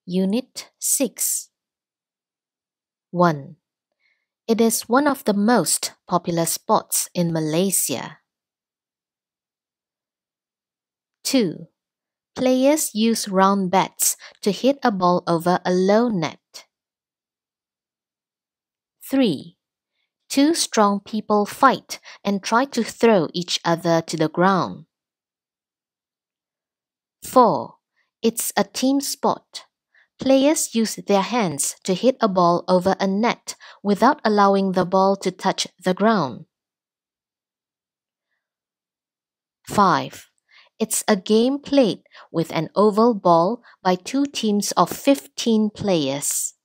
Unit 6. 1. It is one of the most popular sports in Malaysia. 2. Players use round bats to hit a ball over a low net. 3. Two strong people fight and try to throw each other to the ground. 4. It's a team sport. Players use their hands to hit a ball over a net without allowing the ball to touch the ground. 5. It's a game played with an oval ball by two teams of 15 players.